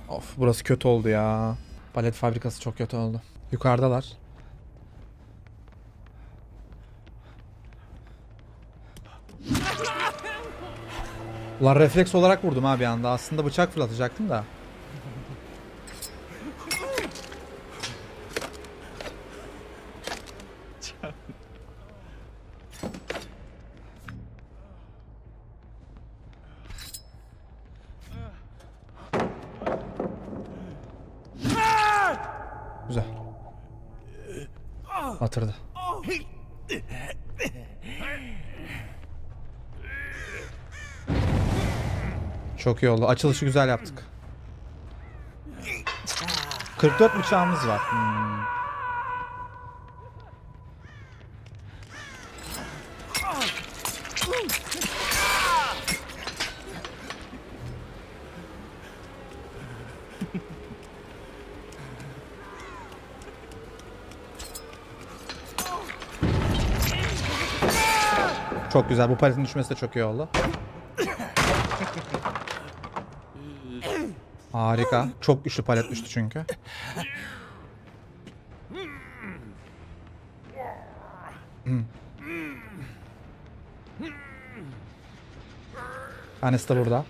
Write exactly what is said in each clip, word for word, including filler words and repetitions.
Of, burası kötü oldu ya. Palet fabrikası çok kötü oldu. Yukarıdalar. Ulan refleks olarak vurdum ha bir anda. Aslında bıçak fırlatacaktım da. Güzel. Atırdı. Çok iyi oldu. Açılışı güzel yaptık. kırk dört bıçağımız var. Hmm. Çok güzel. Bu paletin düşmesi de çok iyi oldu. Harika. Çok güçlü palet düştü çünkü. Hmm. Tanesi de burada.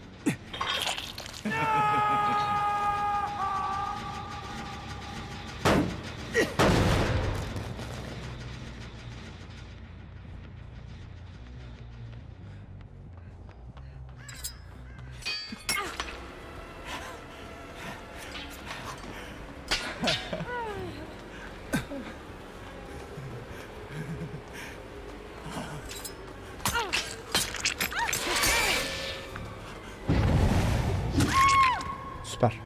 Süper.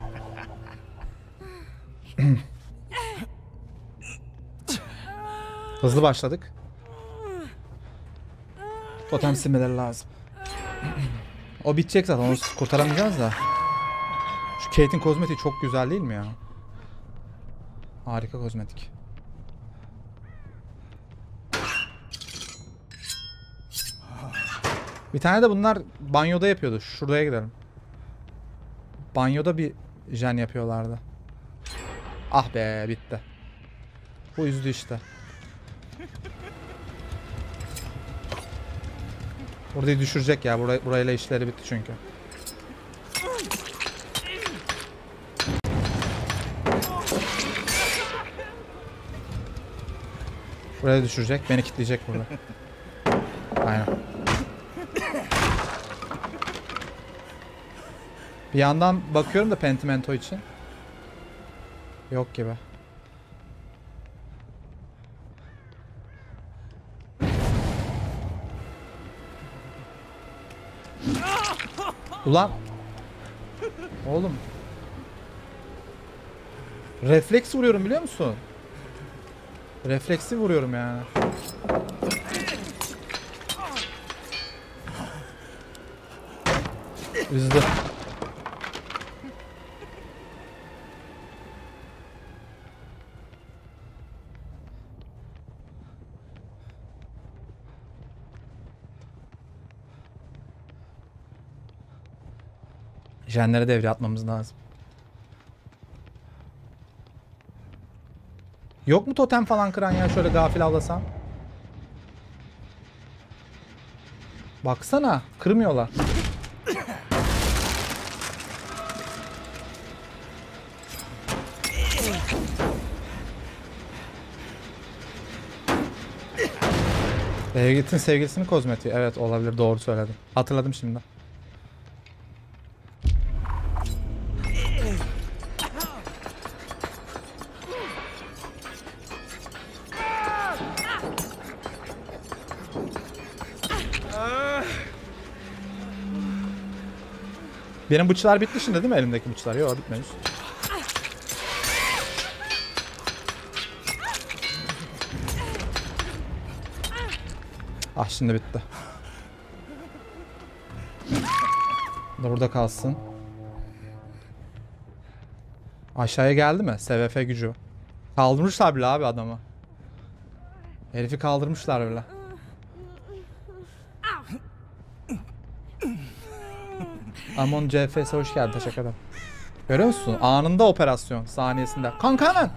Hızlı başladık. Totem silmeleri lazım. O bitecek zaten. Onu kurtaramayacağız da. Şu Kate'in kozmetiği çok güzel değil mi ya? Harika kozmetik. Bir tane de bunlar banyoda yapıyordu. Şuraya gidelim. Banyoda bir jen yapıyorlardı. Ah be, bitti. Bu üzdü işte. Burayı düşürecek ya. Burayı, burayla işleri bitti çünkü. Buraya düşürecek. Beni kilitleyecek burada. Aynen. Bir yandan bakıyorum da Pentimento için. Yok gibi. Ulan. Oğlum. Refleks vuruyorum biliyor musun? Refleksi vuruyorum yani. Üzdü. Jenlere devre atmamız lazım. Yok mu totem falan kıran ya, şöyle gafil avlasam? Baksana, kırmıyorlar. Dave'in sevgilisinin kozmetiği. Evet, olabilir, doğru söyledim. Hatırladım şimdi. Benim bıçlar bitti şimdi değil mi, elimdeki bıçlar? Yok, bitmemiş. Ah, şimdi bitti. Burada kalsın. Aşağıya geldi mi? S V F gücü. Kaldırmışlar bile abi adamı. Herifi kaldırmışlar bile. Amon C F S hoş geldin. Teşekkür ederim. Görüyor musun? Anında operasyon saniyesinde. Kanka hemen.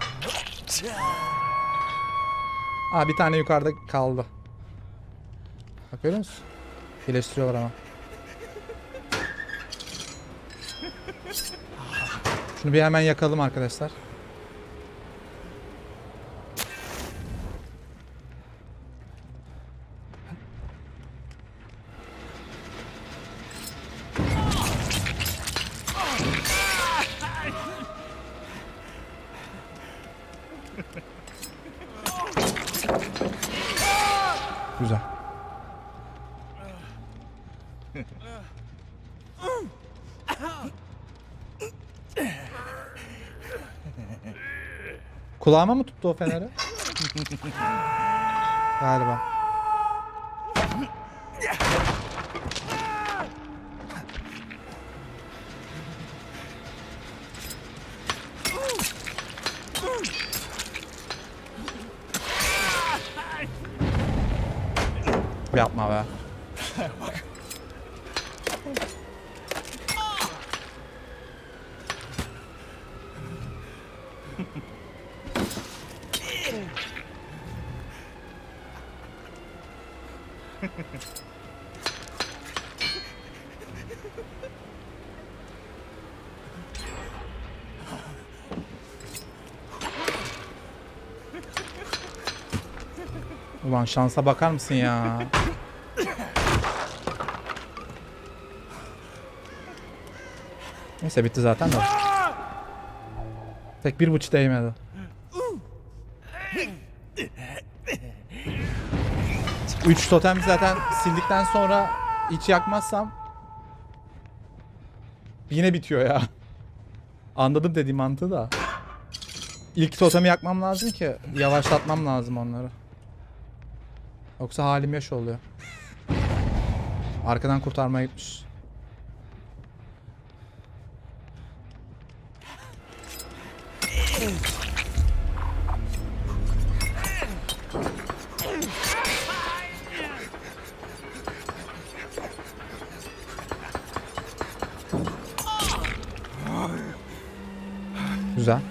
Aa, bir tane yukarıda kaldı. Bak görüyor musun? İyileştiriyorlar ama. Şunu bir hemen yakalım arkadaşlar. Güzel. Kulağıma mı tuttu o feneri? Galiba. Yapma be. Ulan şansa bakar mısın ya? Neyse bitti zaten de. Tek bir bıçı değmedi. Üç totem zaten sildikten sonra hiç yakmazsam yine bitiyor ya. Anladım dediğim mantığı da. İlk totemi yakmam lazım ki yavaşlatmam lazım onları. Yoksa halim yaş oluyor. Arkadan kurtarmaya gitmiş. Güzel.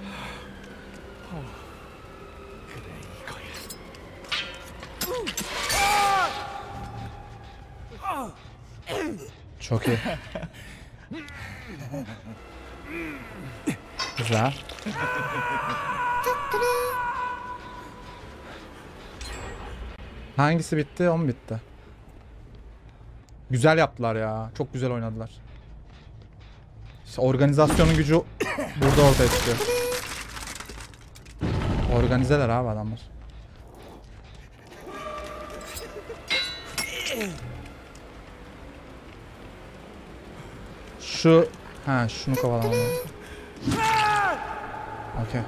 Çok iyi. Güzel. Hangisi bitti? O mu bitti? Güzel yaptılar ya. Çok güzel oynadılar. İşte organizasyonun gücü burada ortaya çıkıyor. Organizeler abi adamlar. Şu... Ha şunu kovalamam lazım. Okey.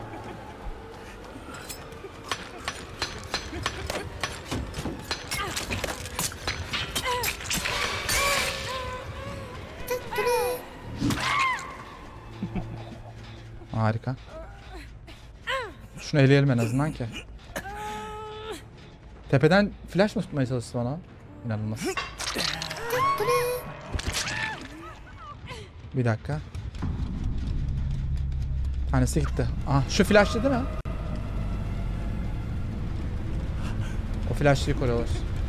Harika. Şunu eleyelim en azından ki. Tepeden flash mı tutmaya çalıştı bana? İnanılmaz. Bir dakika. Tanesi gitti. Aha şu flashlı değil mi? O flashlıyı koruyorlar.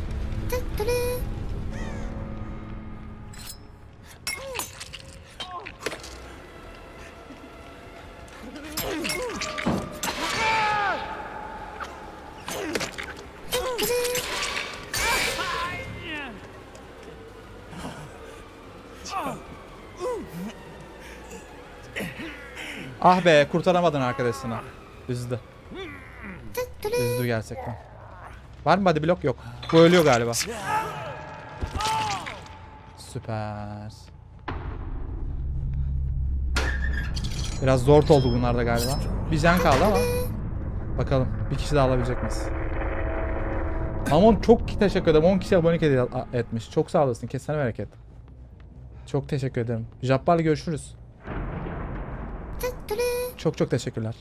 Ah be, kurtaramadın arkadaşını. Üzdü. Üzdü gerçekten. Var mı body block? Yok. Bu ölüyor galiba. Süper. Biraz zor oldu bunlar da galiba. Bir can kaldı ama. Bakalım bir kişi daha alabilecek miyiz? Amon çok teşekkür ederim. on kişi abonelik etmiş. Çok sağ olasın. Kesene bereket. Çok teşekkür ederim. Jabbar'la görüşürüz. Çok çok teşekkürler.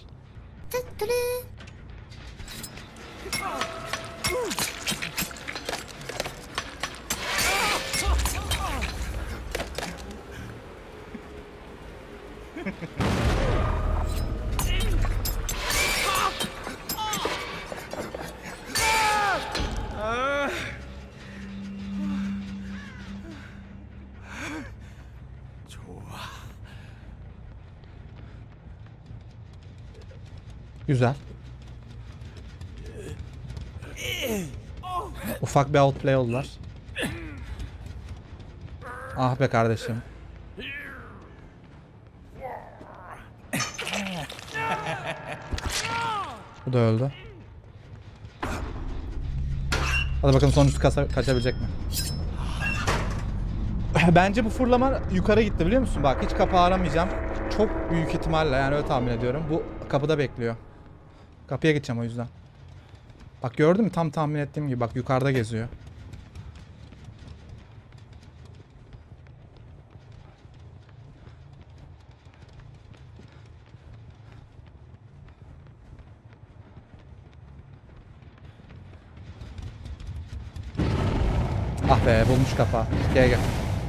Güzel. Ufak bir outplay oldular. Ah be kardeşim. Bu da öldü. Hadi bakalım sonuncusu kasa kaçabilecek mi? Bence bu fırlama yukarı gitti biliyor musun? Bak hiç kapağı aramayacağım. Çok büyük ihtimalle yani öyle tahmin ediyorum. Bu kapıda bekliyor. Kapıya gideceğim o yüzden. Bak gördün mü? Tam tahmin ettiğim gibi. Bak yukarıda geziyor. Ah be bulmuş kapağı. Gel gel.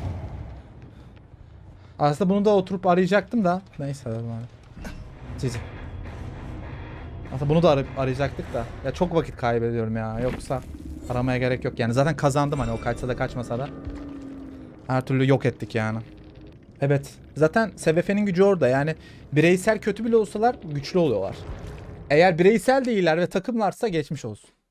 Aslında bunu da oturup arayacaktım da. Neyse. Cici. Aslında bunu da ar arayacaktık da. Ya çok vakit kaybediyorum ya. Yoksa aramaya gerek yok. Yani zaten kazandım hani o kaçsa da kaçmasa da. Her türlü yok ettik yani. Evet. Zaten S V F'nin gücü orada. Yani bireysel kötü bile olsalar güçlü oluyorlar. Eğer bireysel değiller ve takımlarsa geçmiş olsun.